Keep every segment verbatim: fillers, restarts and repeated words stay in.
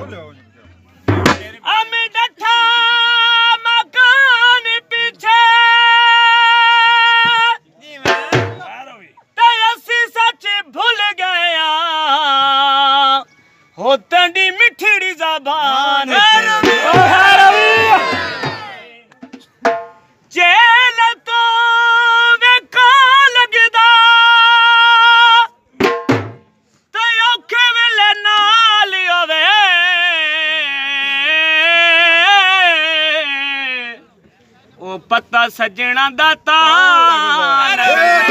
अमी डठा मकान पीछे ते असी सच भूल गया हो तंडी मिठड़ी ज़बान जेल तो वेखा लगदा ते औखे वेले नाल होवे ओ पता सजना दा तार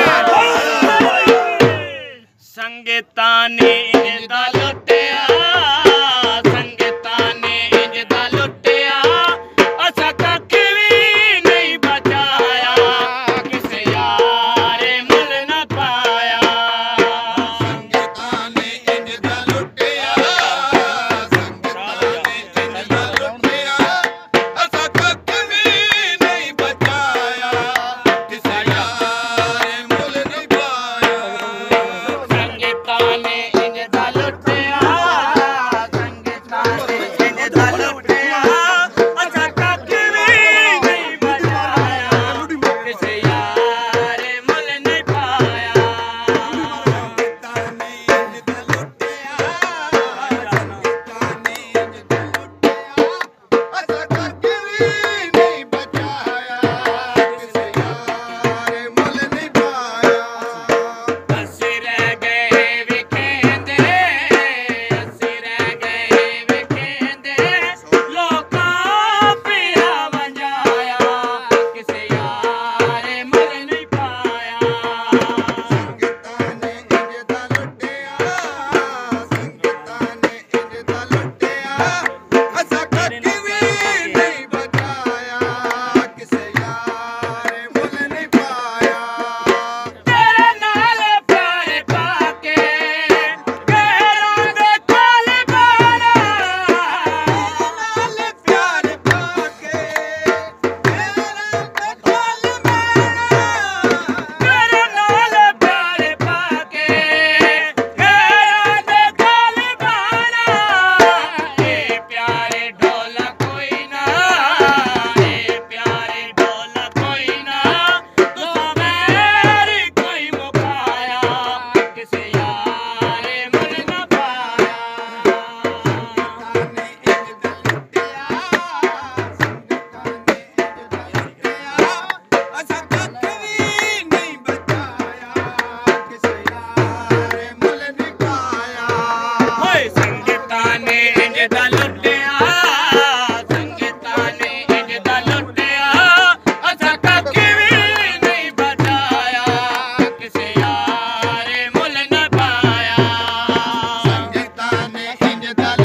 संगीता ने इंदा लुटिया संगीता ने इंदा लुटिया असा कख भी नहीं बचाया किसे यार मुल न पाया संगीता ने इंदा लुटिया संगीता ने इंदा लुटिया असा कख भी नहीं बचाया किसे यार मुल नहीं पाया संगीता ने इंदा लुटिया संगीता ने इंदा लुटिया असा कख भी नहीं बचाया किसे यार मुल नहीं पाया संगीता ने इंदा लुटिया संगीता ने इंदा लुटिया असा कख भी नहीं बचाया किसे यार मुल नहीं पाया अस्सी रह गए विखेंदे अस्सी रह गए विखेंदे लोकां पिया वंजाया किसे यार मुल नहीं पाया संगीता ने इंदा लुटिया संगीता ने इंदा लुटिया असा कख भी नहीं बचाया किसे यार मुल नहीं पाया तेरे नाल प्यार पाके गैरां दे कोल बाड़ा नाल प्यार पाके तेरा ते कोल बाड़ा तेरे नाल प्यार पाके गैरां दे कोल बाड़ा ए प्यारे ढोला कोई ना ए प्यारे ढोला कोई ना तुसा मेरी कोई मुकाया किसे यार मुल न पाया ने इंदा लुटिया संगीता ने इंदा लुटिया असा कख भी नहीं बचाया किसे यार मुल नहीं पाया होए संगीता ने इंदा लुटिया संगीता ने इंदा लुटिया असा कख भी नहीं बचाया किसे यार मुल न पाया संगीता ने इंदा